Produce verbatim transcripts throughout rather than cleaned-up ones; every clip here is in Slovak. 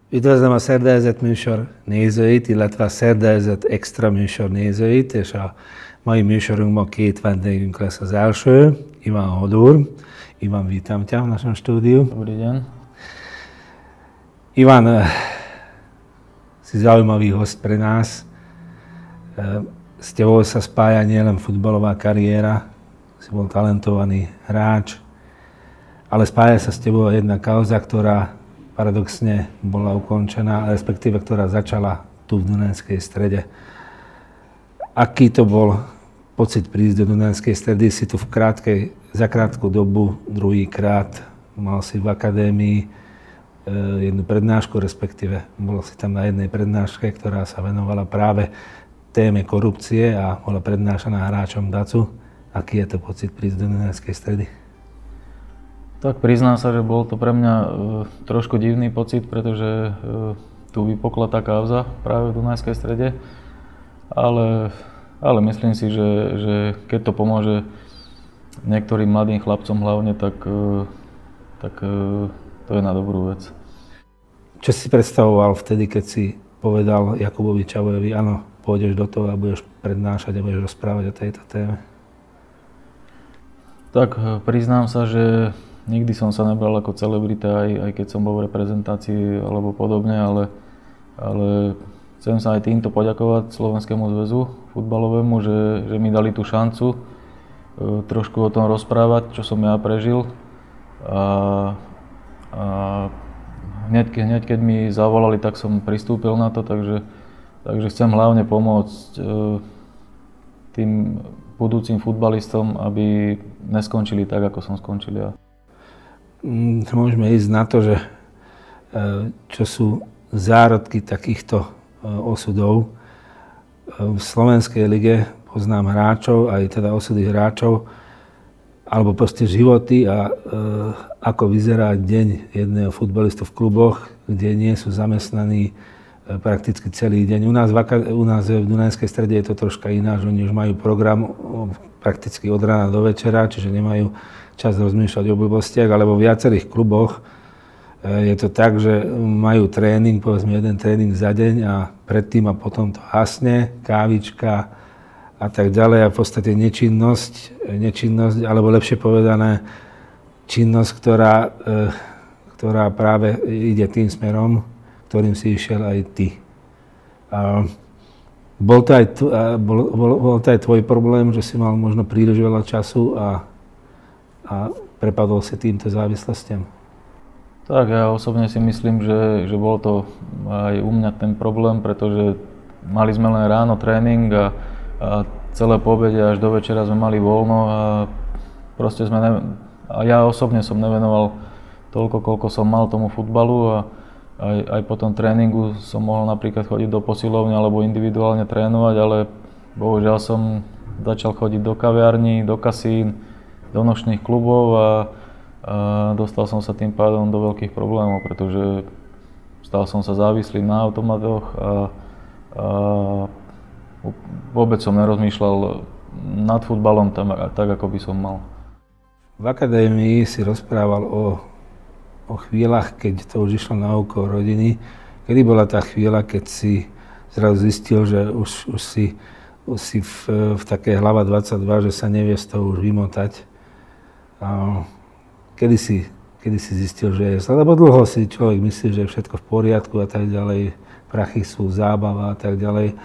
Üdvözlöm a Szerdahelyezott műsor nézőit, illetve a Szerdahelyezott Extra műsor nézőit, és a mai műsorunkban két vendégünk lesz. Az első, Ivan Hodor. Ivan, vítam ťa v našom štúdiu. Dobrý deň. Ivan, si zaujímavý host pre nás. S tebou sa spája nielen futbalová kariéra, si bol talentovaný hráč, ale spája sa s tebou jedna kauza, ktorá paradoxne bola ukončená, respektíve ktorá začala tu v Dunajskej Strede. Aký to bol pocit prísť do Dunajskej Stredy? Si tu v krátkej, za krátku dobu, druhýkrát, mal si v akadémii jednu prednášku, respektíve bol si tam na jednej prednáške, ktorá sa venovala práve téme korupcie a bola prednášaná hráčom dacu. Aký je to pocit prísť do Dunajskej Stredy? Tak priznám sa, že bol to pre mňa e, trošku divný pocit, pretože e, tu vypukla tá kauza práve v Dunajskej Strede. Ale, ale myslím si, že, že keď to pomôže niektorým mladým chlapcom hlavne, tak, e, tak e, to je na dobrú vec. Čo si predstavoval vtedy, keď si povedal Jakubovi Čavojovi, áno, pôjdeš do toho a budeš prednášať a budeš rozprávať o tejto téme? Tak priznám sa, že nikdy som sa nebral ako celebrita, aj, aj keď som bol v reprezentácii alebo podobne, ale, ale chcem sa aj týmto poďakovať Slovenskému zväzu futbalovému, že, že mi dali tú šancu e, trošku o tom rozprávať, čo som ja prežil. A, a hneď, hneď keď mi zavolali, tak som pristúpil na to, takže, takže chcem hlavne pomôcť e, tým budúcim futbalistom, aby neskončili tak, ako som skončil ja. Môžeme ísť na to, že čo sú zárodky takýchto osudov. V slovenskej lige poznám hráčov, aj teda osudy hráčov, alebo proste životy a ako vyzerá deň jedného futbalistu v kluboch, kde nie sú zamestnaní prakticky celý deň. U nás, v, u nás v Dunajskej Strede je to troška iná, že oni už majú program prakticky od rána do večera, čiže nemajú čas rozmýšľať o blbostiach, ale vo viacerých kluboch je to tak, že majú tréning, povedzme jeden tréning za deň a predtým a potom to hasne, kávička a tak ďalej a v podstate nečinnosť, nečinnosť alebo lepšie povedané činnosť, ktorá, ktorá práve ide tým smerom, ktorým si išiel aj ty. A bol, to aj, bol, bol, bol to aj tvoj problém, že si mal možno príliš veľa času a a prepadol si týmto závislostiam? Tak, ja osobne si myslím, že, že bol to aj u mňa ten problém, pretože mali sme len ráno tréning a, a celé po obede až do večera sme mali voľno a proste sme ne, a ja osobne som nevenoval toľko, koľko som mal tomu futbalu a aj, aj po tom tréningu som mohol napríklad chodiť do posilovne alebo individuálne trénovať, ale bohužiaľ som začal chodiť do kaviarní, do kasín, do nočných klubov a, a dostal som sa tým pádom do veľkých problémov, pretože stal som sa závislým na automatoch a, a vôbec som nerozmýšľal nad futbalom tam, tak, ako by som mal. V akadémii si rozprával o, o chvíľach, keď to už išlo na úkor rodiny. Kedy bola tá chvíľa, keď si zrazu zistil, že už, už si, už si v, v takej hlava dvadsaťdva, že sa nevie z toho už vymotať? A kedy si, kedy si zistil, že je zle? Lebo dlho si človek myslí, že je všetko v poriadku a tak ďalej, prachy sú, zábava a tak ďalej.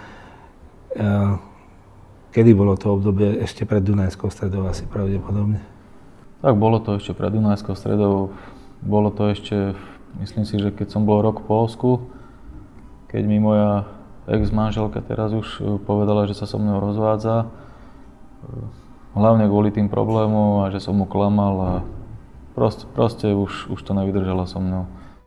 A kedy bolo to obdobie? Ešte pred Dunajskou Stredou asi pravdepodobne? Tak bolo to ešte pred Dunajskou Stredou. Bolo to ešte, myslím si, že keď som bol rok v Poľsku, keď mi moja ex-manželka teraz už povedala, že sa so mnou rozvádza. Hlavne kvôli tým problémom a že som mu klamal a proste, proste už, už to nevydržala so mnou.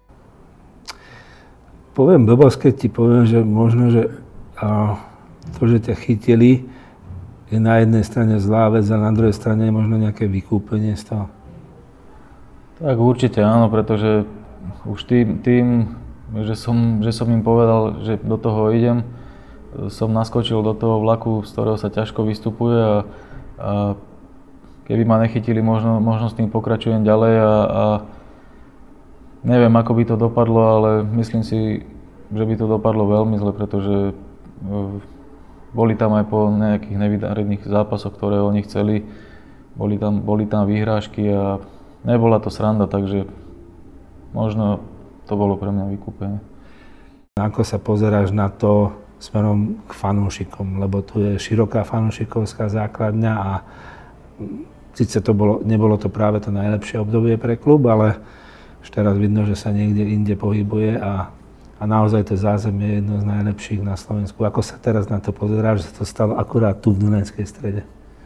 Poviem blbosť, keď ti poviem, že možno, že a, to, že ťa chytili, je na jednej strane zlá vec a na druhej strane je možno nejaké vykúpenie z toho. Tak určite áno, pretože už tým, tým že, som, že som im povedal, že do toho idem, som naskočil do toho vlaku, z ktorého sa ťažko vystupuje a A keby ma nechytili, možno, možno s tým pokračujem ďalej a, a neviem, ako by to dopadlo, ale myslím si, že by to dopadlo veľmi zle, pretože boli tam aj po nejakých nevydarených zápasoch, ktoré oni chceli. Boli tam, boli tam vyhrážky a nebola to sranda, takže možno to bolo pre mňa vykúpenie. Ako sa pozeráš na to smerom k fanúšikom, lebo tu je široká fanúšikovská základňa a síce to bolo, nebolo to práve to najlepšie obdobie pre klub, ale už teraz vidno, že sa niekde inde pohybuje a, a naozaj to zázemie je jedno z najlepších na Slovensku. Ako sa teraz na to pozeráš, že sa to stalo akurát tu v Dunajskej Strede?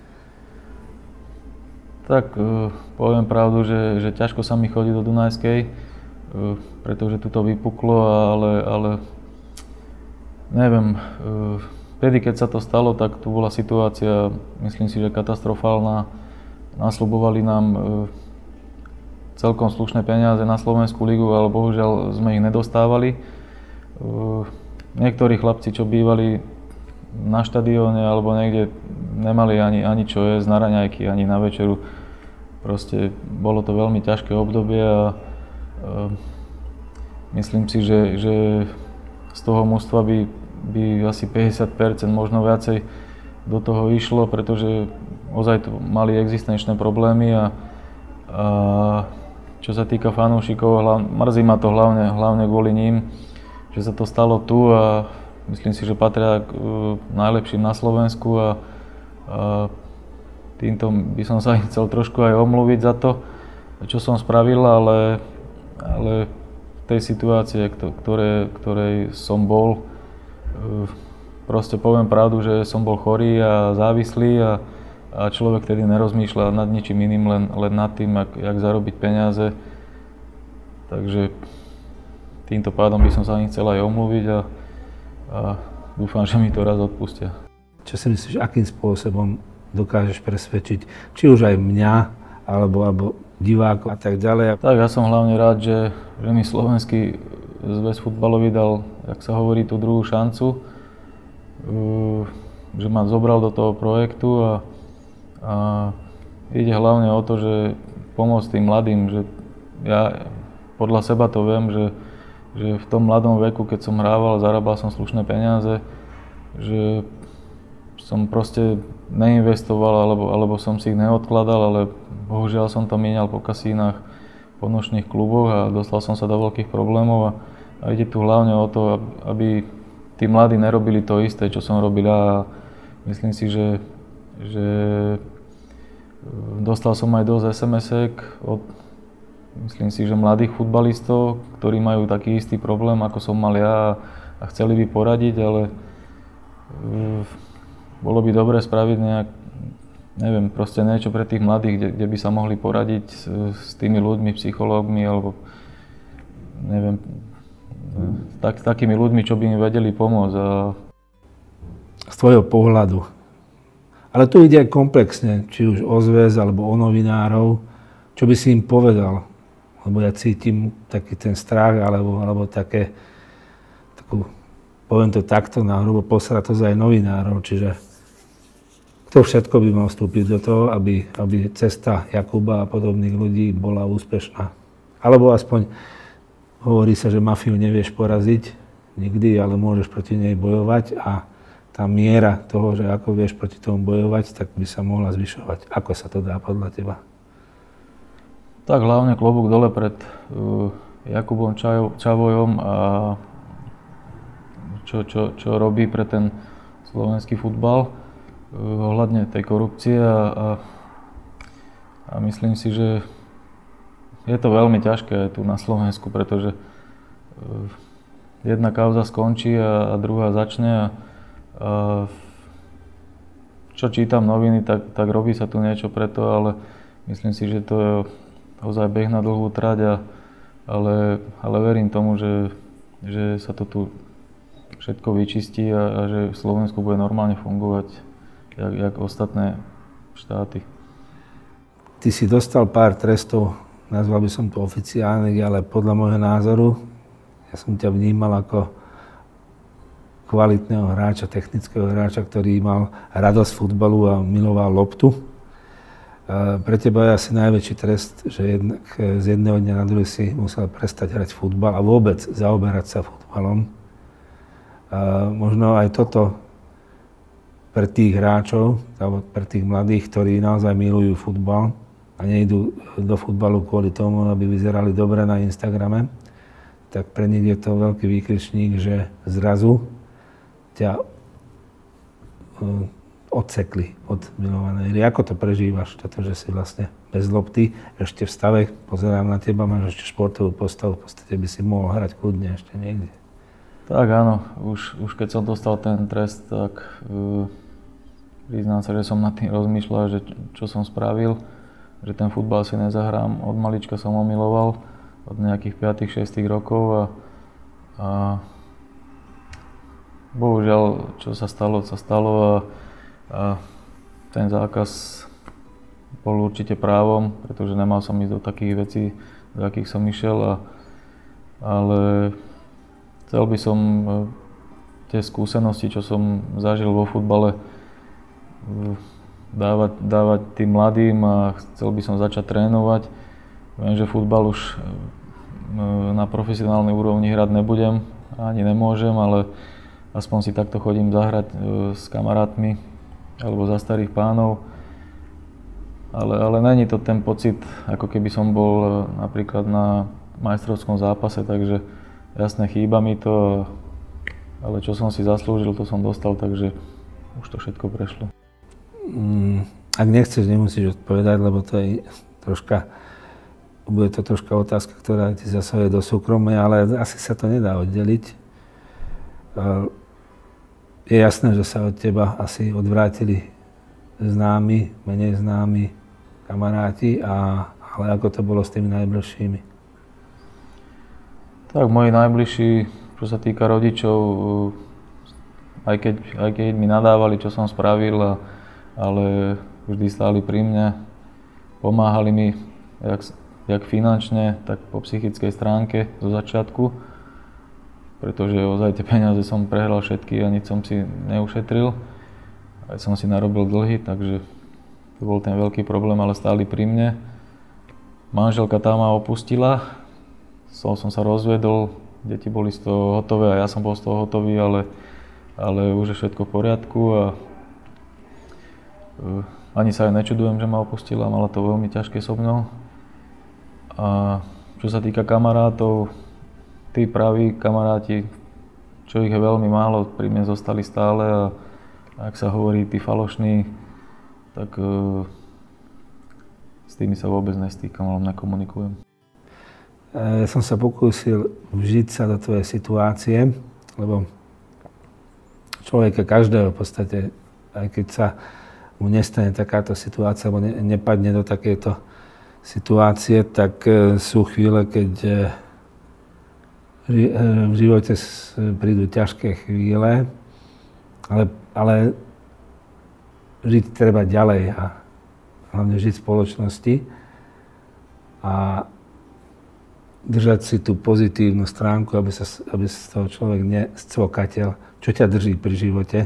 Tak poviem pravdu, že, že ťažko sa mi chodí do Dunajskej, pretože tu to vypuklo, ale, ale neviem, vtedy keď sa to stalo, tak tu bola situácia, myslím si, že katastrofálna. Nasľubovali nám celkom slušné peniaze na Slovenskú ligu, ale bohužiaľ sme ich nedostávali. Niektorí chlapci, čo bývali na štadióne alebo niekde, nemali ani, ani čo jesť na raňajky, ani na večeru. Proste bolo to veľmi ťažké obdobie a uh, myslím si, že, že z toho mužstva by, by asi päťdesiat percent, možno viacej do toho išlo, pretože ozaj tu mali existenčné problémy a, a čo sa týka fanúšikov, hlavne, mrzí ma to hlavne, hlavne kvôli ním, že sa to stalo tu a myslím si, že patria k uh, najlepším na Slovensku a, a týmto by som sa chcel trošku aj omluviť za to, čo som spravil, ale, ale v tej situácii, ktoré, ktorej som bol, proste poviem pravdu, že som bol chorý a závislý a, a človek tedy nerozmýšľa nad ničím iným, len, len nad tým, jak, jak zarobiť peniaze. Takže týmto pádom by som sa im chcel aj omluviť a, a dúfam, že mi to raz odpustia. Čo si myslíš, akým spôsobom dokážeš presvedčiť, či už aj mňa, alebo, alebo divákov a tak ďalej? Tak ja som hlavne rád, že, že mi Slovenský zväz futbalový dal, jak sa hovorí, tú druhú šancu, že ma zobral do toho projektu a, a ide hlavne o to, že pomôcť tým mladým, že ja podľa seba to viem, že, že v tom mladom veku, keď som hrával, zarábal som slušné peniaze, že som proste neinvestoval, alebo, alebo som si ich neodkladal, ale bohužiaľ som to míňal po kasínach, po nočných kluboch a dostal som sa do veľkých problémov a, a ide tu hlavne o to, aby tí mladí nerobili to isté, čo som robil ja. Myslím si, že, že dostal som aj dosť es em esek od, myslím si, že mladých futbalistov, ktorí majú taký istý problém, ako som mal ja a chceli by poradiť, ale bolo by dobre spraviť nejak, neviem, proste niečo pre tých mladých, kde, kde by sa mohli poradiť s, s tými ľuďmi, psychológmi, alebo neviem, tak, s takými ľuďmi, čo by im vedeli pomôcť. A... Z tvojho pohľadu. Ale tu ide aj komplexne, či už o zväz, alebo o novinárov, čo by si im povedal? Lebo ja cítim taký ten strach, alebo, alebo také, takú, poviem to takto, na hrubo posratosť aj novinárov, čiže kto všetko by mal vstúpiť do toho, aby, aby cesta Jakuba a podobných ľudí bola úspešná. Alebo aspoň hovorí sa, že mafiu nevieš poraziť nikdy, ale môžeš proti nej bojovať a tá miera toho, že ako vieš proti tomu bojovať, tak by sa mohla zvyšovať. Ako sa to dá podľa teba? Tak hlavne klobúk dole pred uh, Jakubom Čavojom a čo, čo, čo robí pre ten slovenský futbal ohľadne tej korupcie a, a, a myslím si, že je to veľmi ťažké aj tu na Slovensku, pretože jedna kauza skončí a, a druhá začne a, a čo čítam noviny, tak, tak robí sa tu niečo preto, ale myslím si, že to je ozaj beh na dlhú trať, a, ale, ale verím tomu, že, že sa to tu všetko vyčistí a, a že v Slovensku bude normálne fungovať Jak, jak ostatné štáty. Ty si dostal pár trestov, nazval by som to oficiálnych, ale podľa môjho názoru, ja som ťa vnímal ako kvalitného hráča, technického hráča, ktorý mal radosť futbalu a miloval loptu. Pre teba je asi najväčší trest, že jednak z jedného dňa na druhý si musel prestať hrať futbal a vôbec zaoberať sa futbalom. Možno aj toto pre tých hráčov, alebo pre tých mladých, ktorí naozaj milujú futbal a nejdú do futbalu kvôli tomu, aby vyzerali dobre na Instagrame, tak pre nich je to veľký výkričník, že zrazu ťa odsekli od milovanej hry. Ako to prežívaš, toto, že si vlastne bez lopty, ešte v stave, pozerám na teba, máš ešte športovú postavu, v podstate by si mohol hrať kľudne ešte niekde. Tak áno, už, už keď som dostal ten trest, tak uh, priznám sa, že som nad tým rozmýšľal, že čo som spravil, že ten futbal si nezahrám. Od malička som ho miloval, od nejakých piatich šiestich rokov a, a bohužiaľ, čo sa stalo, sa stalo a A ten zákaz bol určite právom, pretože nemal som ísť do takých vecí, do akých som išiel, a, ale chcel by som tie skúsenosti, čo som zažil vo futbale, dávať, dávať tým mladým a chcel by som začať trénovať. Viem, že futbal už na profesionálnej úrovni hrať nebudem, ani nemôžem, ale aspoň si takto chodím zahrať s kamarátmi alebo za starých pánov, ale, ale není to ten pocit, ako keby som bol napríklad na majstrovskom zápase, takže jasne chýba mi to, ale čo som si zaslúžil, to som dostal, takže už to všetko prešlo. Mm, ak nechceš, nemusíš odpovedať, lebo to je troška, bude to troška otázka, ktorá ti zasahuje do súkromia, ale asi sa to nedá oddeliť. Je jasné, že sa od teba asi odvrátili známi, menej známi kamaráti, a, ale ako to bolo s tými najbližšími? Tak moji najbližší, čo sa týka rodičov, aj keď, aj keď mi nadávali, čo som spravil, a, ale vždy stáli pri mne, pomáhali mi jak, jak finančne, tak po psychickej stránke zo začiatku. Pretože ozaj tie peniaze som prehral všetky a nič som si neušetril. Aj som si narobil dlhy, takže to bol ten veľký problém, ale stáli pri mne. Manželka tá ma opustila, som, som sa rozvedol, deti boli z toho hotové a ja som bol z toho hotový, ale, ale už je všetko v poriadku a uh, ani sa aj nečudujem, že ma opustila, mala to veľmi ťažké so mnou. A čo sa týka kamarátov, tí praví kamaráti, čo ich je veľmi málo, pri mne zostali stále, a ak sa hovorí tí falošní, tak uh, s tými sa vôbec nestýkam, ale nekomunikujem. Ja som sa pokúsil vžiť sa do tvojej situácie, lebo človeka každého v podstate, aj keď sa mu nestane takáto situácia, alebo ne, nepadne do takéto situácie, tak uh, sú chvíle, keď uh, v živote prídu ťažké chvíle, ale, ale žiť treba ďalej a hlavne žiť v spoločnosti a držať si tú pozitívnu stránku, aby sa, aby sa z toho človek nescvokatel. Čo ťa drží pri živote?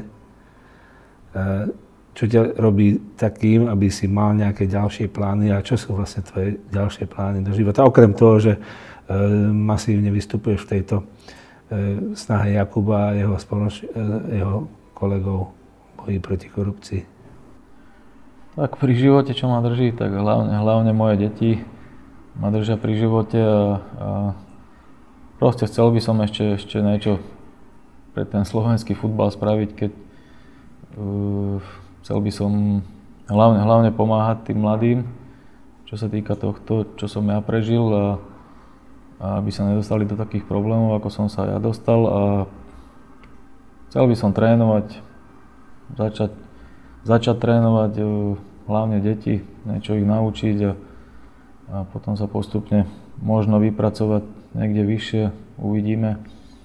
Čo ťa robí takým, aby si mal nejaké ďalšie plány, a čo sú vlastne tvoje ďalšie plány do života? Okrem toho, že masívne vystupuješ v tejto snahe Jakuba a jeho, spoloč- jeho kolegov v boji proti korupcii. Tak pri živote, čo ma drží, tak hlavne, hlavne moje deti ma držia pri živote, a, a proste chcel by som ešte, ešte niečo pre ten slovenský futbal spraviť, keď uh, chcel by som hlavne, hlavne pomáhať tým mladým, čo sa týka tohto, čo som ja prežil, a a aby sa nedostali do takých problémov, ako som sa ja dostal, a chcel by som trénovať, začať, začať trénovať hlavne deti, niečo ich naučiť a, a potom sa postupne možno vypracovať niekde vyššie, uvidíme.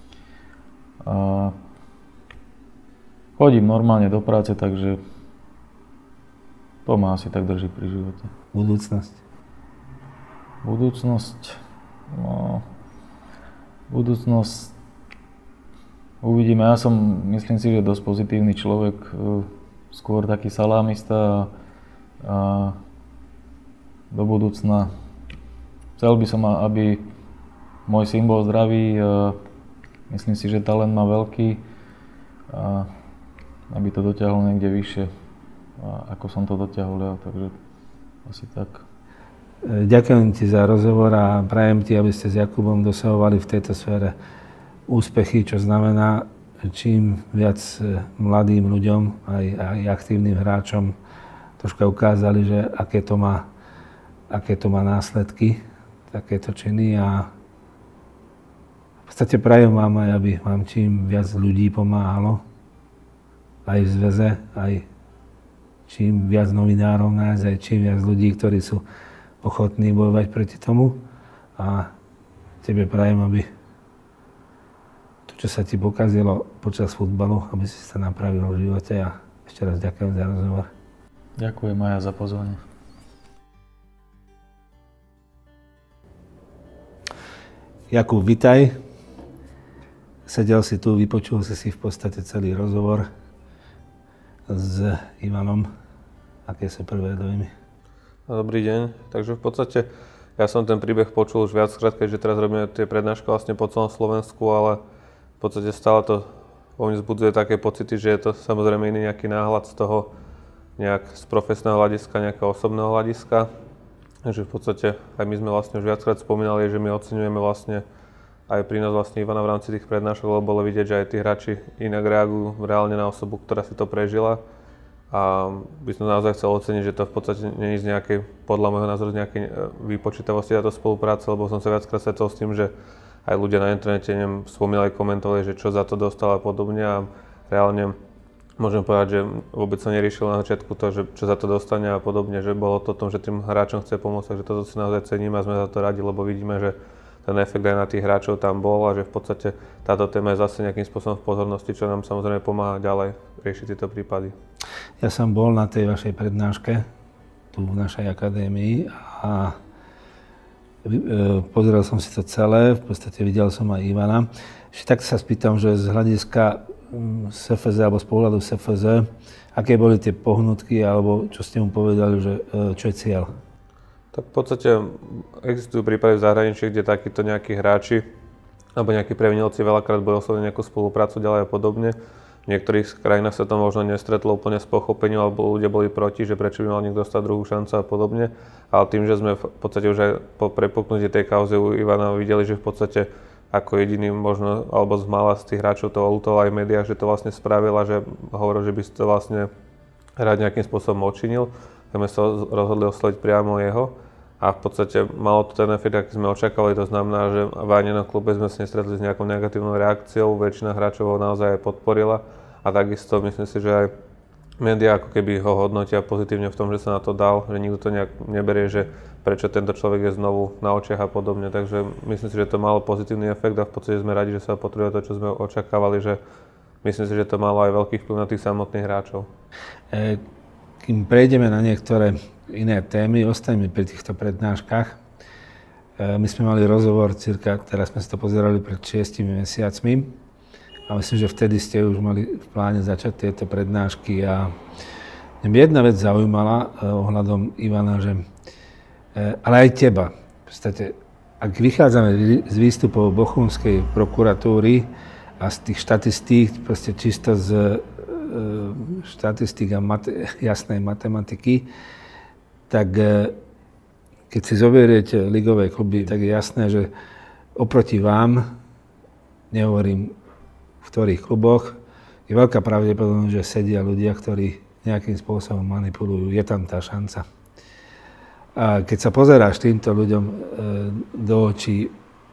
A chodím normálne do práce, takže to ma asi tak drží pri živote. Budúcnosť? Budúcnosť? No, budúcnosť uvidíme. Ja som, myslím si, že dosť pozitívny človek, skôr taký salámista, a, a do budúcna. Chcel by som, aby môj syn bol zdravý. Myslím si, že talent má veľký. A aby to dotiahol niekde vyššie, ako som to dotiahol ja, takže asi tak. Ďakujem ti za rozhovor a prajem ti, aby ste s Jakubom dosahovali v tejto sfére úspechy, čo znamená, čím viac mladým ľuďom, aj, aj aktívnym hráčom troška ukázali, že aké to má, aké to má následky, takéto činy a v podstate prajem vám aj, aby vám čím viac ľudí pomáhalo, aj v zväze, aj čím viac novinárov nájsť, aj čím viac ľudí, ktorí sú ochotní bojovať proti tomu. A tebe prajem, aby to, čo sa ti pokazilo počas futbalu, aby si sa napravilo v živote a ešte raz ďakujem za rozhovor. Ďakujem aj ja za pozvanie. Jakub, vitaj. Sedel si tu, vypočul si si v podstate celý rozhovor s Ivanom. Aké sú prvé dojmy? Dobrý deň. Takže v podstate ja som ten príbeh počul už viackrát, keďže teraz robíme tie prednášky vlastne po celom Slovensku, ale v podstate stále to vo mne vzbudzuje také pocity, že je to samozrejme iný nejaký náhľad z toho nejak z profesného hľadiska, nejakého osobného hľadiska. Takže v podstate aj my sme vlastne už viackrát spomínali, že my oceňujeme vlastne aj prínos vlastne Ivana v rámci tých prednášok, lebo bolo vidieť, že aj tí hráči inak reagujú reálne na osobu, ktorá si to prežila. A by som naozaj chcel oceniť, že to v podstate nie je z nejakej, podľa môjho názoru, z nejakej výpočítavosti táto spolupráca, lebo som sa viackrát stretol s tým, že aj ľudia na internete neviem, spomínali, komentovali, že čo za to dostal a podobne a reálne môžem povedať, že vôbec sa neriešilo na začiatku to, že čo za to dostane a podobne, že bolo to o tom, že tým hráčom chce pomôcť, takže toto si naozaj ceníme a sme za to radi, lebo vidíme, že ten efekt aj na tých hráčov tam bol a že v podstate táto téma je zase nejakým spôsobom v pozornosti, čo nám samozrejme pomáha ďalej riešiť tieto prípady. Ja som bol na tej vašej prednáške tu v našej akadémii a pozrel som si to celé, v podstate videl som aj Ivana. Ešte tak sa spýtam, že z hľadiska es ef zet alebo z pohľadu es ef zet, aké boli tie pohnutky alebo čo ste mu povedali, že čo je cieľ? Tak v podstate existujú prípady v zahraničí, kde takíto nejakí hráči alebo nejakí previnilci veľakrát boli oslovení nejakú spoluprácu ďalej a podobne. V niektorých krajinách sa to možno nestretlo úplne s pochopením, alebo ľudia boli proti, že prečo by mal niekto dostať druhú šancu a podobne. Ale tým, že sme v podstate už aj po prepuknutí tej kauzy u Ivana videli, že v podstate ako jediný možno, alebo z mála z tých hráčov to ľutoval aj v médiách, že to vlastne spravil a že hovoril, že by si to vlastne rád nejakým spôsobom odčinil. Tak sme sa rozhodli osloviť priamo jeho. A v podstate malo to ten efekt, aký sme očakávali, to znamená, že v ani jednom klube sme sa nestretli s nejakou negatívnou reakciou, väčšina hráčov ho naozaj aj podporila a takisto myslím si, že aj médiá ako keby ho hodnotia pozitívne v tom, že sa na to dal, že nikto to nejak neberie, že prečo tento človek je znovu na očiach a podobne, takže myslím si, že to malo pozitívny efekt a v podstate sme radi, že sa potvrdilo to, čo sme očakávali, že myslím si, že to malo aj veľký vplyv na tých samotných hráčov. E, kým prejdeme na niektoré iné témy, ostaňme pri týchto prednáškach. My sme mali rozhovor cirka, teraz sme si to pozerali pred šiestimi mesiacmi a myslím, že vtedy ste už mali v pláne začať tieto prednášky a mňa jedna vec zaujímala ohľadom Ivana, že ale aj teba. V podstate, ak vychádzame z výstupov Bochumskej prokuratúry a z tých štatistík, proste čisto z štatistík a mate, jasnej matematiky, tak keď si zoberiete ligové kluby, tak je jasné, že oproti vám, nehovorím v ktorých kluboch, je veľká pravdepodobnosť, že sedia ľudia, ktorí nejakým spôsobom manipulujú. Je tam tá šanca. A keď sa pozeráš týmto ľuďom do očí,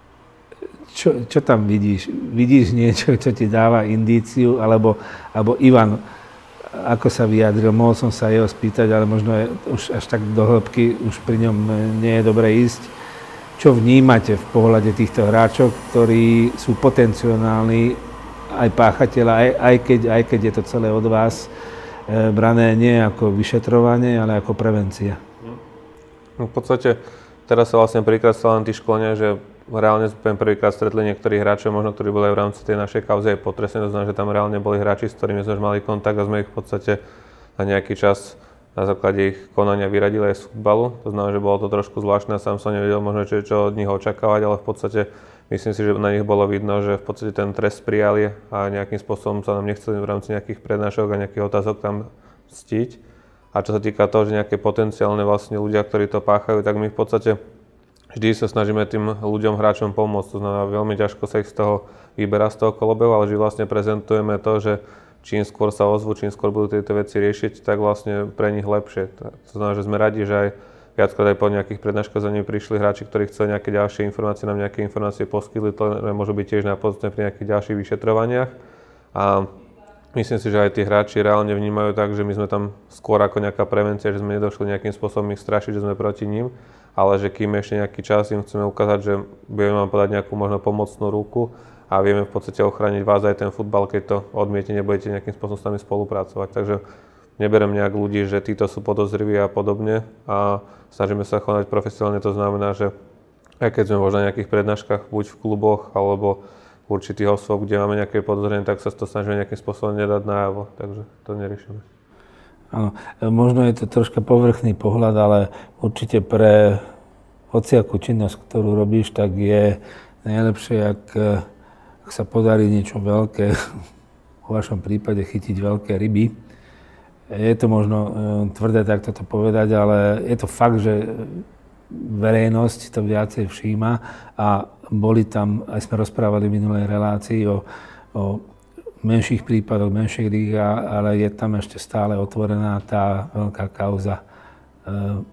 čo, čo tam vidíš? Vidíš niečo, čo ti dáva indíciu? Alebo, alebo Ivan, ako sa vyjadril, mohol som sa jeho spýtať, ale možno je už až tak do hĺbky, už pri ňom nie je dobre ísť. Čo vnímate v pohľade týchto hráčov, ktorí sú potenciálni aj páchateľa, aj, aj, keď, aj keď je to celé od vás e, brané nie ako vyšetrovanie, ale ako prevencia? No, v podstate teraz sa vlastne prvýkrát stalo na tých školeniach, že reálne sme prvýkrát stretli niektorých hráčov, možno ktorí boli aj v rámci tej našej kauzy aj potresení, to znamená, že tam reálne boli hráči, s ktorými sme mali kontakt a sme ich v podstate na nejaký čas na základe ich konania vyradili aj z futbalu. To znamená, že bolo to trošku zvláštne, sám som nevedel možno, čo, čo od nich očakávať, ale v podstate myslím si, že na nich bolo vidno, že v podstate ten trest prijali a nejakým spôsobom sa nám nechceli v rámci nejakých prednášok a nejakých otázok tam ctiť. A čo sa týka toho, že nejaké potenciálne vlastne ľudia, ktorí to páchajú, tak my v podstate vždy sa snažíme tým ľuďom, hráčom pomôcť. To znamená, veľmi ťažko sa ich z toho vyberá z toho kolobehu, ale že vlastne prezentujeme to, že čím skôr sa ozvú, čím skôr budú tieto veci riešiť, tak vlastne pre nich lepšie. To znamená, že sme radi, že aj viackrát aj po nejakých prednáškach za nimi prišli hráči, ktorí chceli nejaké ďalšie informácie, nám nejaké informácie poskytli, to môžu byť tiež napomocné pri nejakých ďalších vyšetrovaniach. A myslím si, že aj tí hráči reálne vnímajú tak, že my sme tam skôr ako nejaká prevencia, že sme nedošli nejakým spôsobom ich strašiť, že sme proti ním, ale že kým ešte nejaký čas im chceme ukázať, že budeme vám podať nejakú možno pomocnú ruku, a vieme v podstate ochrániť vás aj ten futbal, keď to odmiete, nebudete nejakým spôsobom s nami spolupracovať. Takže neberiem nejak ľudí, že títo sú podozriví a podobne a snažíme sa konať profesionálne, to znamená, že aj keď sme možno na nejakých prednáškach, buď v kluboch alebo v určitých osôb, kde máme nejaké podozrenie, tak sa to snažíme nejakým spôsobom nedať najavo, takže to neriešime. Áno, možno je to troška povrchný pohľad, ale určite pre hociakú činnosť, ktorú robíš, tak je najlepšie, ak ak sa podarí niečo veľké, v vašom prípade chytiť veľké ryby. Je to možno e, tvrdé takto to povedať, ale je to fakt, že verejnosť to viacej všíma a boli tam, aj sme rozprávali v minulej relácii o, o menších prípadoch, menších rých, ale je tam ešte stále otvorená tá veľká kauza e,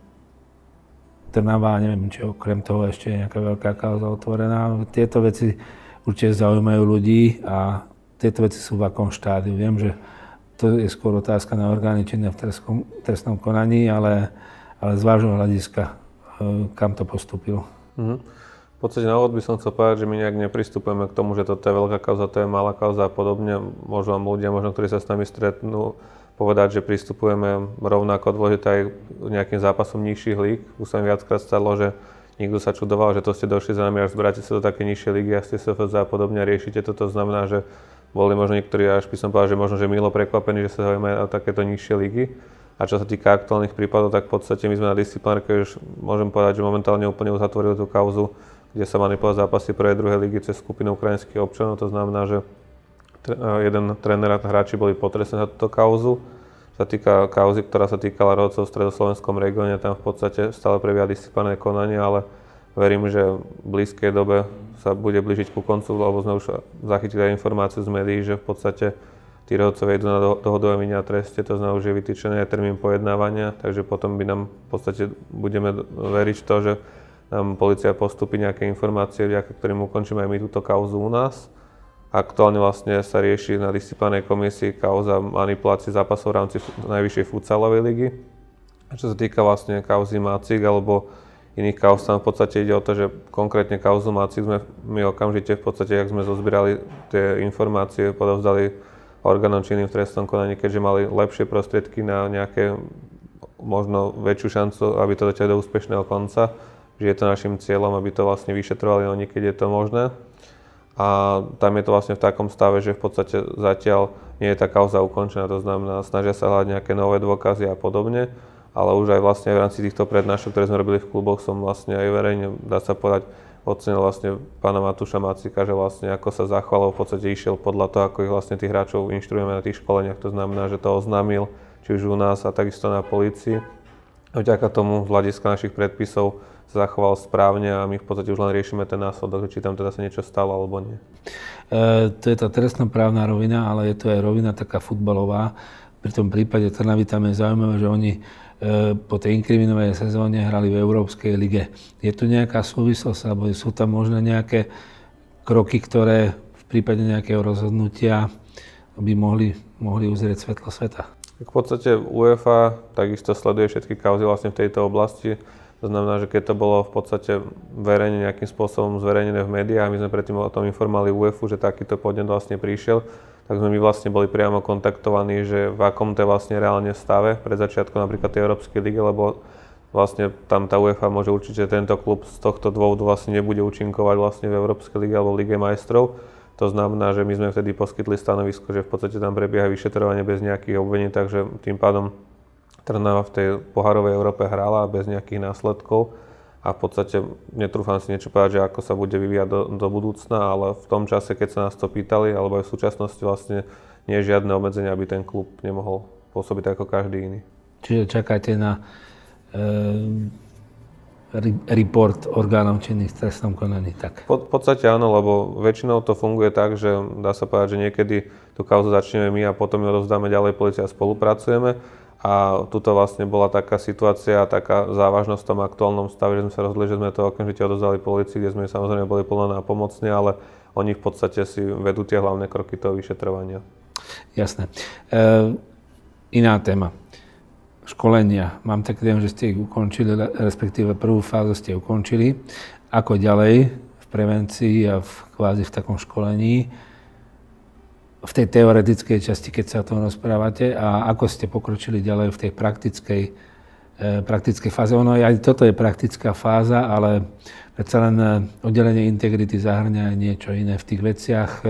Trnava, neviem, či okrem toho ešte je nejaká veľká kauza otvorená. Tieto veci určite zaujímajú ľudí a tieto veci sú v akom štádiu. Viem, že to je skôr otázka na orgány činné v trestnom, trestnom konaní, ale, ale z vášho hľadiska, kam to postúpilo? Mm-hmm. V podstate na úvod by som chcel povedať, že my nejak nepristupujeme k tomu, že toto je veľká kauza, to je malá kauza a podobne. Môžu vám ľudia, možno, ktorí sa s nami stretnú, povedať, že pristupujeme rovnako dôležité aj nejakým zápasom nižších líg. Už sa mi viackrát stalo, že nikto sa čudoval, že to ste došli za nami až zberáte sa do také nižšie ligy a ste es ef zet a podobne a riešite to. To znamená, že boli možno niektorí, až by som povedal, že možno že milo prekvapení, že sa zaujímajú o takéto nižšie ligy. A čo sa týka aktuálnych prípadov, tak v podstate my sme na disciplinárke už môžem povedať, že momentálne úplne uzatvorili tú kauzu, kde sa manipulovali zápasy prvej, druhej ligy cez skupinu ukrajinských občanov. To znamená, že jeden tréner a hráči boli potrestaní za túto kauzu. Čo sa týka kauzy, ktorá sa týkala rodcov v stredoslovenskom regióne, tam v podstate stále prebieha disciplinárne konanie, ale verím, že v blízkej dobe sa bude blížiť ku koncu, lebo sme už zachytili aj informáciu z médií, že v podstate tí rodcovia idú na dohodu o vine a treste, to znamená, že je vytýčený aj termín pojednávania, takže potom by nám v podstate budeme veriť v to, že nám polícia postupí nejaké informácie, vďaka ktorým ukončíme aj my túto kauzu u nás. Aktuálne vlastne sa rieši na disciplinárnej komisii kauza manipulácie zápasov v rámci najvyššej futsalovej ligy. A čo sa týka vlastne kauzy Macík alebo iných kauz, tam v podstate ide o to, že konkrétne kauzu Macík sme my okamžite v podstate, ak sme zozbierali tie informácie, podovzdali orgánom činným v trestnom konaní, keďže mali lepšie prostriedky na nejaké možno väčšiu šancu, aby to dotiahli do úspešného konca, že je to našim cieľom, aby to vlastne vyšetrovali oni, keď je to možné. A tam je to vlastne v takom stave, že v podstate zatiaľ nie je tá kauza ukončená, to znamená, snažia sa hľadať nejaké nové dôkazy a podobne, ale už aj vlastne v rámci týchto prednášok, ktoré sme robili v kluboch, som vlastne aj verejne, dá sa povedať, ocenil vlastne pána Matúša Macíka, že vlastne ako sa zachoval, v podstate išiel podľa toho, ako ich vlastne tých hráčov inštruujeme na tých školeniach, to znamená, že to oznámil, či už u nás a takisto na polícii. A vďaka tomu z hľadiska našich predpisov sa zachoval správne a my v podstate už len riešime ten následok, či tam teda sa niečo stalo alebo nie. E, to je tá trestnoprávna rovina, ale je to aj rovina taká futbalová. Pri tom prípade Trnavy tam je zaujímavé, že oni e, po tej inkriminovanej sezóne hrali v Európskej lige. Je tu nejaká súvislosť, alebo sú tam možno nejaké kroky, ktoré v prípade nejakého rozhodnutia by mohli, mohli uzrieť svetlo sveta? V podstate UEFA takisto sleduje všetky kauzy vlastne v tejto oblasti. To znamená, že keď to bolo v podstate verejne nejakým spôsobom zverejnené v médiách, my sme predtým o tom informovali UEFA, že takýto podnet vlastne prišiel, tak sme my vlastne boli priamo kontaktovaní, že v akom to je vlastne reálne stave pred začiatkom napríklad tej Európskej ligy, lebo vlastne tam tá UEFA môže určiť, že tento klub z tohto dôvodu vlastne nebude účinkovať vlastne v Európskej lige alebo v Lige majstrov. To znamená, že my sme vtedy poskytli stanovisko, že v podstate tam prebieha vyšetrovanie bez nejakých obvinení, takže tým pádom Trnava v tej pohárovej Európe hrala bez nejakých následkov a v podstate netrúfam si niečo povedať, že ako sa bude vyvíjať do, do budúcna, ale v tom čase, keď sa nás to pýtali, alebo aj v súčasnosti vlastne nie je žiadne obmedzenie, aby ten klub nemohol pôsobiť ako každý iný. Čiže čakáte na e, report orgánov činných v trestnom konaní, tak? V podstate áno, lebo väčšinou to funguje tak, že dá sa povedať, že niekedy tú kauzu začneme my a potom ju rozdáme ďalej polícii a spolupracujeme. A tuto vlastne bola taká situácia, taká závažnosť v tom aktuálnom stave, že sme sa rozhodli, že sme to okamžite odozdali polícii, kde sme samozrejme boli plno nápomocní, ale oni v podstate si vedú tie hlavné kroky toho vyšetrovania. Jasné. E, iná téma. Školenia. Mám taký dojem, že ste ich ukončili, respektíve prvú fázu ste ukončili. Ako ďalej v prevencii a v, kvázi v takom školení? V tej teoretickej časti, keď sa o tom rozprávate, a ako ste pokročili ďalej v tej praktickej, e, praktickej fáze. Ono aj toto je praktická fáza, ale predsa len oddelenie integrity zahŕňa aj niečo iné v tých veciach. E,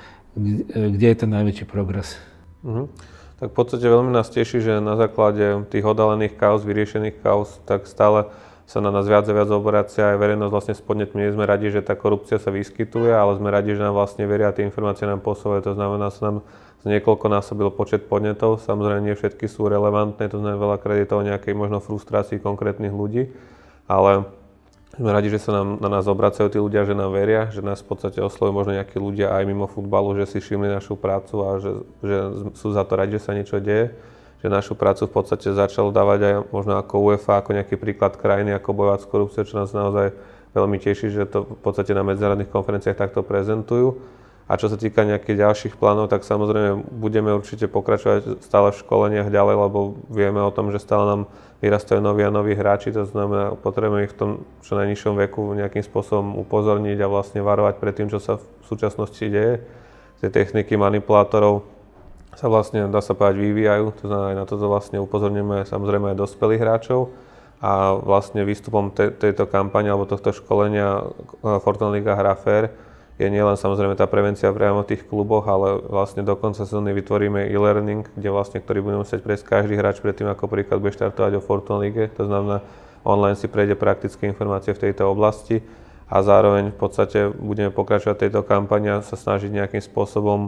kde je ten najväčší progres? Mhm. Tak v podstate veľmi nás teší, že na základe tých odhalených kauz, vyriešených kauz, tak stále sa na nás viac a viac obracia aj verejnosť vlastne s podnetmi. Nie sme radi, že tá korupcia sa vyskytuje, ale sme radi, že nám vlastne veria a tie informácie nám posúvajú. To znamená, že sa nám z niekoľko násobil počet podnetov. Samozrejme, nie všetky sú relevantné, to znamená veľakrát je to o nejakej možno frustrácii konkrétnych ľudí, ale sme radi, že sa nám, na nás obracajú tí ľudia, že nám veria, že nás v podstate oslovujú možno nejakí ľudia aj mimo futbalu, že si všimli našu prácu a že, že sú za to radi, že sa niečo deje. Že našu prácu v podstate začal dávať aj možno ako UEFA, ako nejaký príklad krajiny, ako bojovať s korupciou, čo nás naozaj veľmi teší, že to v podstate na medzinárodných konferenciách takto prezentujú. A čo sa týka nejakých ďalších plánov, tak samozrejme budeme určite pokračovať stále v školeniach ďalej, lebo vieme o tom, že stále nám vyrastajú noví a noví hráči, to znamená, potrebujeme ich v tom čo najnižšom veku nejakým spôsobom upozorniť a vlastne varovať pred tým, čo sa v súčasnosti deje. Tie techniky manipulátorov sa vlastne, dá sa povedať, vyvíjajú, to znamená, aj na toto vlastne upozorňujeme samozrejme aj dospelých hráčov a vlastne výstupom te, tejto kampane alebo tohto školenia Fortuna Liga Hra Fair je nielen samozrejme tá prevencia priamo v tých kluboch, ale vlastne do konca sezóny vytvoríme e-learning, kde vlastne, ktorý bude musieť prejsť každý hráč predtým, ako príklad bude štartovať o Fortuna Lige, to znamená, online si prejde praktické informácie v tejto oblasti a zároveň v podstate budeme pokračovať tejto kampani a sa snažiť nejakým spôsobom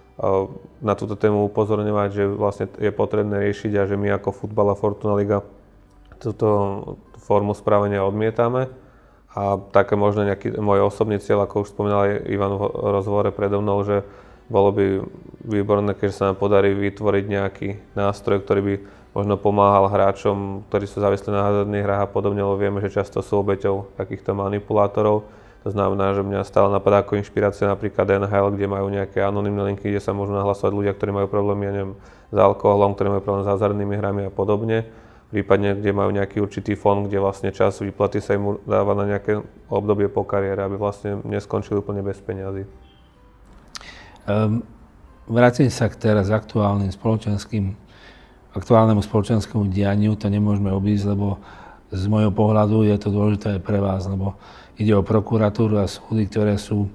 na túto tému upozorňovať, že vlastne je potrebné riešiť a že my ako futbal a Fortuna Liga túto formu správania odmietame. A také možno nejaký môj osobný cieľ, ako už spomínal aj Ivan v rozhovore predo mnou, že bolo by výborné, keď sa nám podarí vytvoriť nejaký nástroj, ktorý by možno pomáhal hráčom, ktorí sú závislí na hazardných hrách a podobne, lebo vieme, že často sú obeťou takýchto manipulátorov. To znamená, že mňa stále napadá ako inšpirácia napríklad en há el, kde majú nejaké anonymné linky, kde sa môžu nahlasovať ľudia, ktorí majú problémy, ja neviem, s alkoholom, ktorí majú problém s hazardnými hrami a podobne. Prípadne, kde majú nejaký určitý fond, kde vlastne čas výplaty sa im dáva na nejaké obdobie po kariére, aby vlastne neskončili úplne bez peňazí. Um, vrátim sa k teraz aktuálnym spoločenským, aktuálnemu spoločenskému dianiu, to nemôžeme obísť, lebo z môjho pohľadu je to dôležité aj pre vás, lebo ide o prokuratúru a súdy, ktoré sú,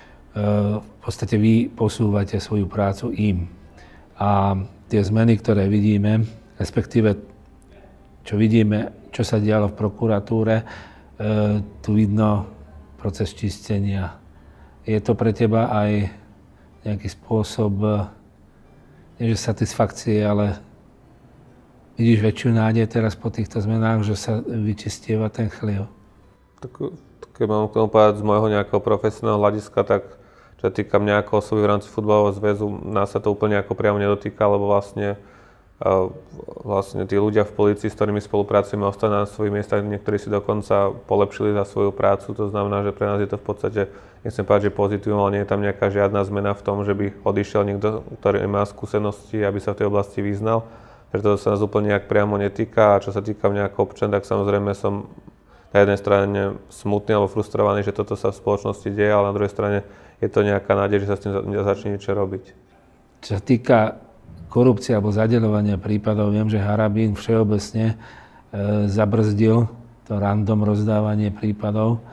v podstate vy posúvate svoju prácu im. A tie zmeny, ktoré vidíme, respektíve čo vidíme, čo sa dialo v prokuratúre, tu vidno proces čistenia. Je to pre teba aj nejaký spôsob, nie že satisfakcie, ale vidíš väčšiu nádej teraz po týchto zmenách, že sa vyčistieva ten chliev? Tak, keď mám k tomu povedať z môjho nejakého profesionálneho hľadiska, tak čo sa týka mňa ako osoby v rámci futbalového zväzu, nás sa to úplne ako priamo nedotýka, lebo vlastne, uh, vlastne tí ľudia v polícii, s ktorými spolupracujeme, ostali na svojich miestach, niektorí si dokonca polepšili za svoju prácu, to znamená, že pre nás je to v podstate, nechcem povedať, že pozitívum, ale nie je tam nejaká žiadna zmena v tom, že by odišiel niekto, ktorý má skúsenosti, aby sa v tej oblasti vyznal. Preto sa nás úplne nejak priamo netýka a čo sa týka mňa ako občan, tak samozrejme som na jednej strane smutný alebo frustrovaný, že toto sa v spoločnosti deje, ale na druhej strane je to nejaká nádej, že sa s tým začne niečo robiť. Čo sa týka korupcie alebo zadeľovania prípadov, viem, že Harabín všeobecne e, zabrzdil to random rozdávanie prípadov.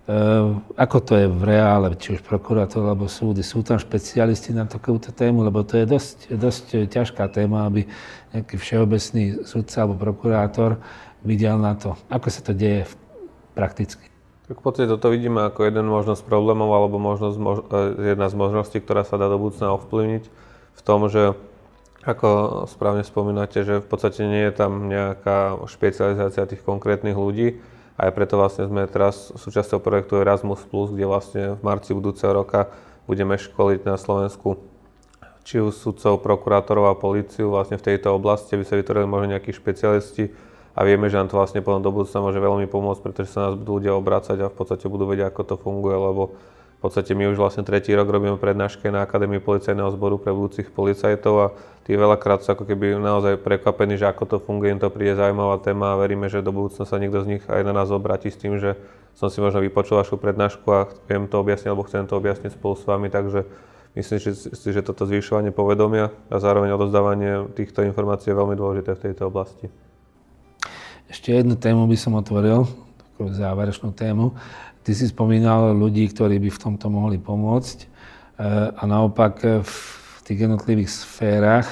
ako to je v reále, či už prokurátor alebo súdy, sú tam špecialisti na takúto tému, lebo to je dosť, dosť ťažká téma, aby nejaký všeobecný sudca alebo prokurátor videl na to, ako sa to deje prakticky. Tak v podstate toto vidíme ako jeden možnosť problémov alebo možnosť, mož, jedna z možností, ktorá sa dá do budúcna ovplyvniť v tom, že ako správne spomínate, že v podstate nie je tam nejaká špecializácia tých konkrétnych ľudí. Aj preto vlastne sme teraz súčasťou projektu Erasmus plus, kde vlastne v marci budúceho roka budeme školiť na Slovensku či už sudcov, prokurátorov a políciu vlastne v tejto oblasti, aby sa vytvorili možno nejakí špecialisti. A vieme, že nám to vlastne potom do budúcna môže veľmi pomôcť, pretože sa nás budú ľudia obracať a v podstate budú vedieť, ako to funguje, lebo v podstate my už vlastne tretí rok robíme prednášky na Akadémii policajného zboru pre budúcich policajtov a tí veľakrát sú ako keby naozaj prekvapení, že ako to funguje, im to príde zaujímavá téma a veríme, že do budúcna sa niekto z nich aj na nás obráti s tým, že som si možno vypočul vašu prednášku a viem to objasniť alebo chcem to objasniť spolu s vami, takže myslím si, že toto zvyšovanie povedomia a zároveň odozdávanie týchto informácií je veľmi dôležité v tejto oblasti. Ešte jednu tému by som otvoril, takú záverečnú tému. Ty si spomínal ľudí, ktorí by v tomto mohli pomôcť a naopak v tých jednotlivých sférach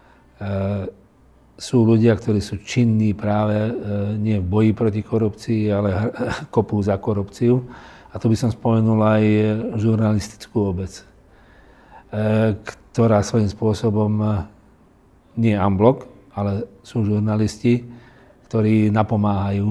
sú ľudia, ktorí sú činní práve nie v boji proti korupcii, ale kopú za korupciu. A tu by som spomenul aj žurnalistickú obec, ktorá svojím spôsobom nie en bloc, ale sú žurnalisti, ktorí napomáhajú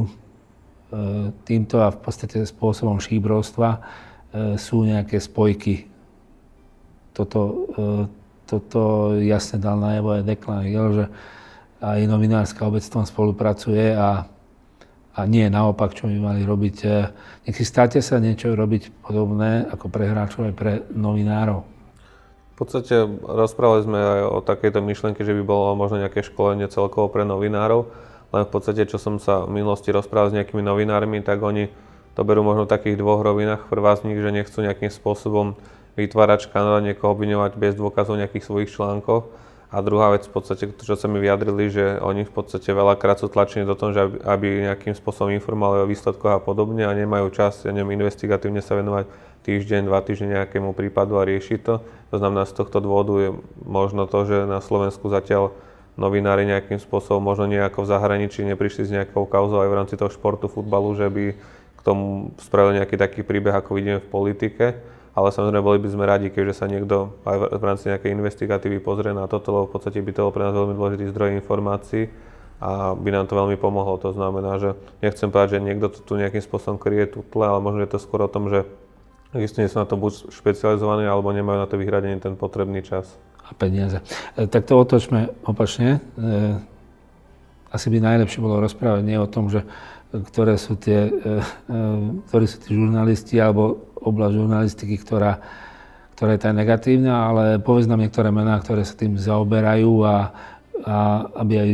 týmto a v podstate spôsobom šíbrovstva sú nejaké spojky. Toto, toto jasne dal najavo aj Declan Hill, že aj novinárska obec v tom spolupracuje a, a nie naopak, čo by mali robiť. Nech si státe sa niečo robiť podobné ako pre hráčov aj pre novinárov. V podstate rozprávali sme aj o takejto myšlienke, že by bolo možno nejaké školenie celkovo pre novinárov. Len v podstate, čo som sa v minulosti rozprával s nejakými novinármi, tak oni to berú možno v takých dvoch rovinách. Prvá z nich, že nechcú nejakým spôsobom vytvárať škandál, niekoho obviňovať bez dôkazov nejakých svojich článkov. A druhá vec, v podstate, čo sa mi vyjadrili, že oni v podstate veľakrát sú tlačení do toho, že aby, aby nejakým spôsobom informovali o výsledkoch a podobne a nemajú čas, ja neviem, investigatívne sa venovať týždeň, dva týždne nejakému prípadu a riešiť to. To znamená, z tohto dôvodu je možno to, že na Slovensku zatiaľ novinári nejakým spôsobom, možno nie ako v zahraničí, neprišli s nejakou kauzou aj v rámci toho športu, futbalu, že by k tomu spravili nejaký taký príbeh, ako vidíme v politike. Ale samozrejme boli by sme radi, keďže sa niekto aj v rámci nejakej investigatívy pozrie na toto, lebo v podstate by to bol pre nás veľmi dôležitý zdroj informácií a by nám to veľmi pomohlo. To znamená, že nechcem povedať, že niekto to tu nejakým spôsobom kryje tutle, ale možno je to skôr o tom, že existuje sú na to buď špecializovaní, alebo nemajú na to vyhradený ten potrebný čas. A peniaze. E, tak to otočme opačne. E, asi by najlepšie bolo rozprávať nie o tom, že ktoré sú tie, e, e, ktorí sú tí žurnalisti alebo oblasť žurnalistiky, ktorá, ktorá je tá negatívna, ale povedz nám niektoré mená, ktoré sa tým zaoberajú a, a aby aj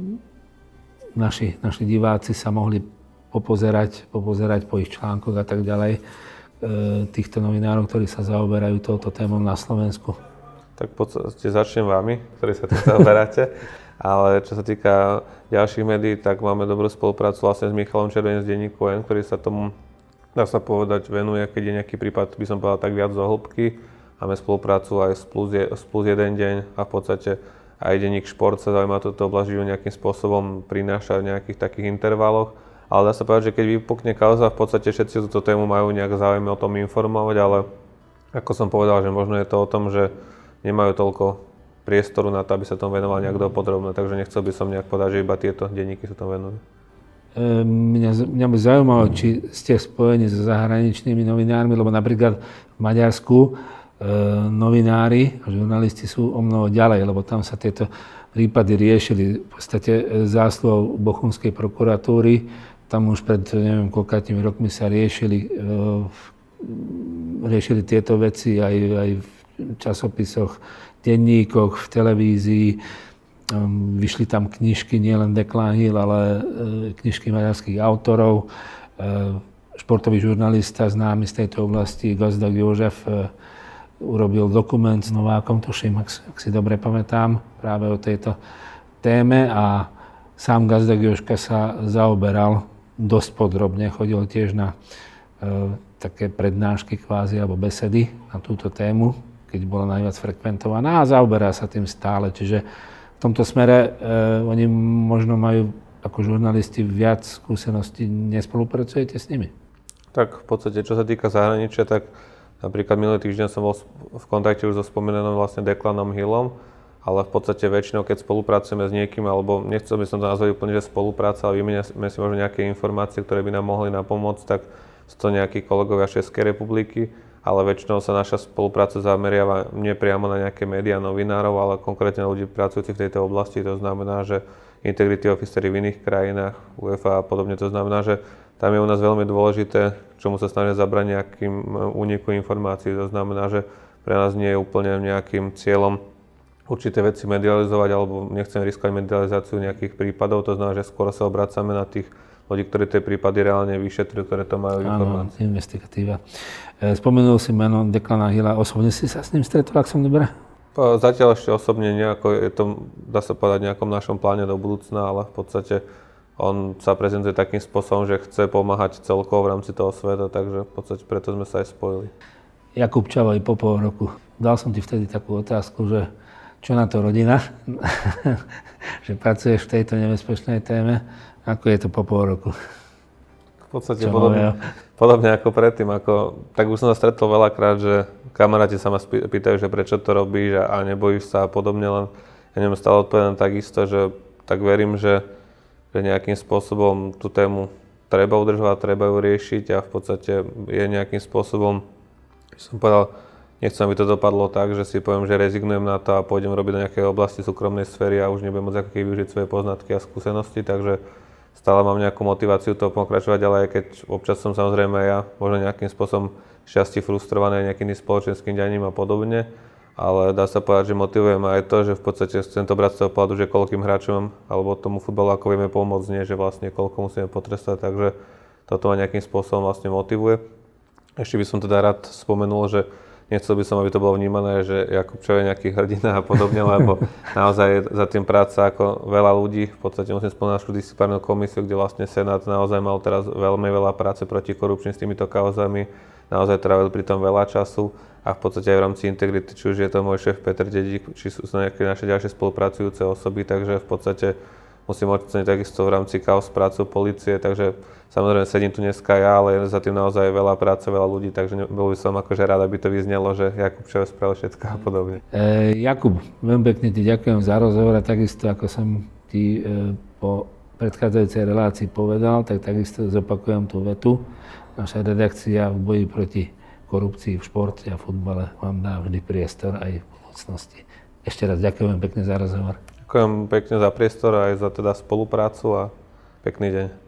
naši, naši diváci sa mohli popozerať, popozerať po ich článkoch a tak ďalej e, týchto novinárov, ktorí sa zaoberajú touto témou na Slovensku. Tak v podstate začnem vami, ktorí sa tým zaoberáte. Ale čo sa týka ďalších médií, tak máme dobrú spoluprácu vlastne s Michalom Červeným z denníku N, ktorý sa tomu, dá sa povedať, venuje, keď je nejaký prípad, by som povedal, tak viac do hĺbky. Máme spoluprácu aj s Plus, je, s plus jeden deň a v podstate aj denník Šport sa zaujíma túto oblasť, že ju nejakým spôsobom prináša v nejakých takých intervaloch. Ale dá sa povedať, že keď vypukne kauza, v podstate všetci túto tému majú nejak záujem o tom informovať, ale ako som povedal, že možno je to o tom, že nemajú toľko priestoru na to, aby sa tomu venoval nejak dopodrobne, takže nechcel by som nejak povedať, že iba tieto denníky sa tomu venujú. E, mňa, mňa by zaujímalo, či ste spojení so zahraničnými novinármi, lebo napríklad v Maďarsku e, novinári a žurnalisti sú o mnoho ďalej, lebo tam sa tieto prípady riešili v podstate zásluhou bochumskej prokuratúry. Tam už pred, neviem, koľkátimi rokmi sa riešili, e, riešili tieto veci aj, aj v časopisoch, denníkoch, v televízii. Vyšli tam knižky, nielen Declan Hill, ale knižky maďarských autorov. Športový žurnalista známy z tejto oblasti, Gazdag József, urobil dokument s Novákom, tuším, ak, ak si dobre pamätám, práve o tejto téme a sám Gazdag József sa zaoberal dosť podrobne, chodil tiež na také prednášky kvázi alebo besedy na túto tému, keď bola najviac frekventovaná a zaoberá sa tým stále. Čiže v tomto smere e, oni možno majú ako žurnalisti viac skúseností, nespolupracujete s nimi? Tak v podstate, čo sa týka zahraničia, tak napríklad minulý týždeň som bol v kontakte už so spomínanom vlastne Declanom Hillom, ale v podstate väčšinou, keď spolupracujeme s niekým, alebo nechcel by som to nazvať úplne, že spolupráca, ale vymeniame si možno nejaké informácie, ktoré by nám mohli napomôcť, tak sú to nejakí kolegovia Českej republiky, ale väčšinou sa naša spolupráca zameriava nie priamo na nejaké médiá, novinárov, ale konkrétne na ľudí pracujúcich v tejto oblasti. To znamená, že integrity officery v iných krajinách, UEFA a podobne, to znamená, že tam je u nás veľmi dôležité, čomu sa snažíme zabrať nejakým úniku informácií. To znamená, že pre nás nie je úplne nejakým cieľom určité veci medializovať, alebo nechcem riskovať medializáciu nejakých prípadov, to znamená, že skôr sa obracame na tých ľudí, ktorí tie prípady reálne vyšetrujú, ktoré to majú informácie. Áno, investigatíva. Spomenul si meno Declana Hilla, osobne si sa s ním stretol, ak som dobré? Zatiaľ ešte osobne nejako, je to, dá sa povedať, nejakom našom pláne do budúcna, ale v podstate on sa prezentuje takým spôsobom, že chce pomáhať celkovo v rámci toho sveta, takže v podstate preto sme sa aj spojili. Jakub Čavoj po pol roku. Dal som ti vtedy takú otázku, že čo na to rodina, že pracuješ v tejto nebezpečnej téme, ako je to po pol roku? V podstate podobne, podobne ako predtým, ako, tak už som sa stretol veľakrát, že kamaráti sa ma pýtajú, že prečo to robíš a, a nebojíš sa a podobne, len ja neviem, stále odpovedám takisto, že tak verím, že, že nejakým spôsobom tú tému treba udržovať, treba ju riešiť a v podstate je nejakým spôsobom, som povedal, nechcem, aby to dopadlo tak, že si poviem, že rezignujem na to a pôjdem robiť do nejakej oblasti súkromnej sféry a už nebudem môcť ako keby využiť svoje poznatky a skúsenosti, takže stále mám nejakú motiváciu to pokračovať, ale aj keď občas som samozrejme ja možno nejakým spôsobom šťastí frustrovaný nejakým spoločenským dianím a podobne, ale dá sa povedať, že motivujem aj to, že v podstate chcem to brať z toho pohľadu, že koľkým hráčom alebo tomu futbalu ako vieme pomôcť, nie že vlastne koľko musíme potrestať, takže toto ma nejakým spôsobom vlastne motivuje. Ešte by som teda rád spomenul, že nechcel by som, aby to bolo vnímané, že Jakub Čavoj je nejaký hrdina a podobne, lebo naozaj je za tým práca ako veľa ľudí. V podstate musím spomínať našu disciplinárnu komisiu, kde vlastne Senát naozaj mal teraz veľmi veľa práce proti korupčným s týmito kauzami. Naozaj trávil pri tom veľa času a v podstate aj v rámci integrity, či už je to môj šéf Peter Dedík, či sú nejaké naše ďalšie spolupracujúce osoby, takže v podstate musím oceniť takisto v rámci kauz prácu polície, takže samozrejme sedím tu dneska ja, ale je za tým naozaj veľa práce, veľa ľudí, takže bol by som akože rád, aby to vyznelo, že Jakub Čavoj spravil všetko a podobne. E, Jakub, veľmi pekne ti ďakujem za rozhovor a takisto ako som ti e, po predchádzajúcej relácii povedal, tak takisto zopakujem tú vetu. Naša redakcia v boji proti korupcii v športe a futbale vám dá vždy priestor aj v budúcnosti. Ešte raz ďakujem pekne za rozhovor. Ďakujem pekne za priestor aj za teda spoluprácu a pekný deň.